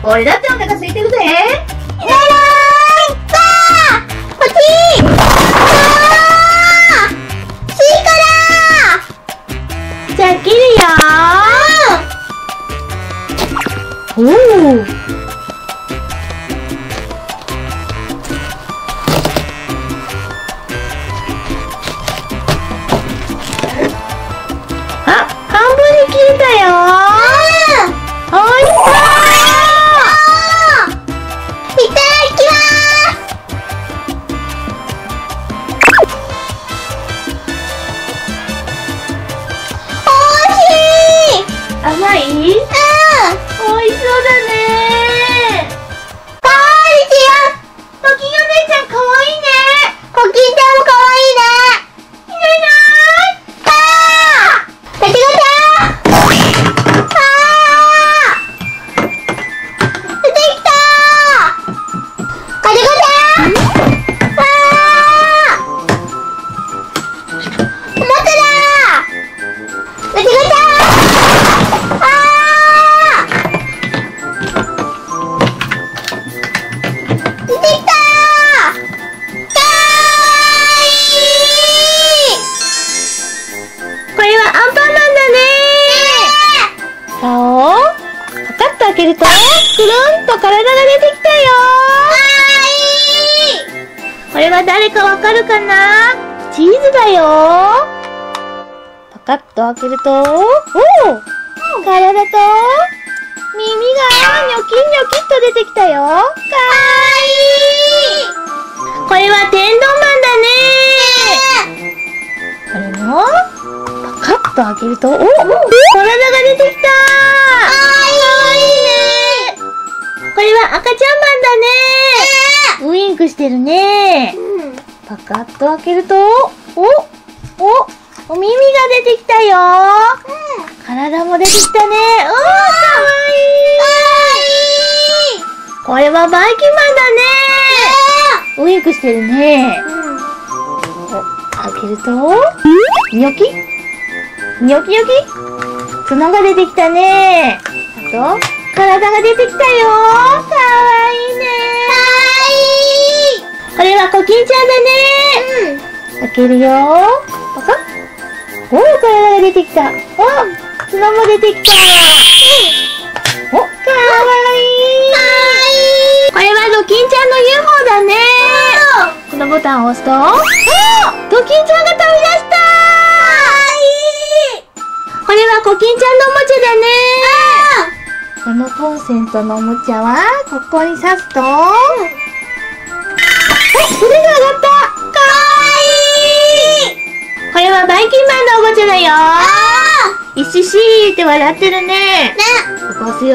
俺だってお腹空いてるぜ。 いらないわあ、こっちスイカだ。 じゃあ切るよ。おお。あ、半分に切れたよ。おいしそう。 いただきます。おいしい。 甘い？美味しそうだね。 かわいいですよ。 コキンお姉ちゃんかわいいね。 コキンちゃんもかわいいね。 いないいない。 あー、ガチャガチャ。出てきた。ガチャガチャ。おもちゃだ。ガチャガチャ。出てきた。 これはアンパンマンだね。顔をパカッと開けるとくるんと体が出てきたよ。これは誰かわかるかな？チーズだよ。パカッと開けると、おお、体と耳がニョキニョキっと出てきたよ。かわいい。これは天丼マンだね。これもパカッと開けると、お、体が出てきた。かわいいね。これは赤ちゃんマンだね。ウインクしてるね。パカッと開けると、お耳が出てきたよ。体も出てきたね。かわいい。これはバイキンマンだね。ウインクしてるね。開けると、ニョキニョキニョキ角が出てきたね。あと、体が出てきたよ。かわいいね。これはコキンちゃんだね。開けるよ。パカッ。おー、体が出てきた。お、角も出てきた。お、かわいい。これはドキンちゃんの UFO だね。このボタンを押すと、ドキンちゃんが飛び出した。これはコキンちゃんのおもちゃだね。このコンセントのおもちゃはここに挿すと、腕が上がった。かわいい。これはバイキンマンのおもちゃだよ。イシシーって笑ってるね。ここ押すよ。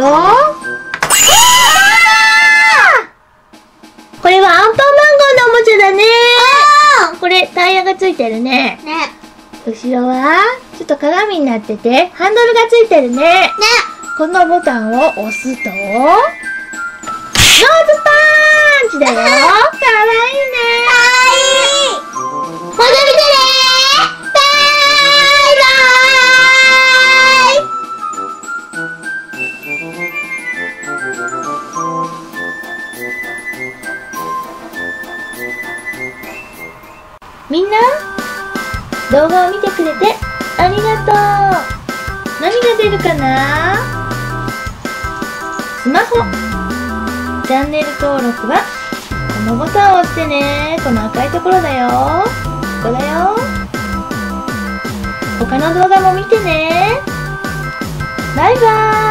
これはアンパンマン号のおもちゃだね。これタイヤがついてるね。後ろはちょっと鏡になっててハンドルがついてるね。このボタンを押すとノーズパンチだよ。かわいいね。 また見てね。バイバイ。 みんな動画を見てくれてありがとう。何が出るかな？スマホチャンネル登録はこのボタンを押してね。この赤いところだよ。ここだよ。他の動画も見てね。バイバーイ。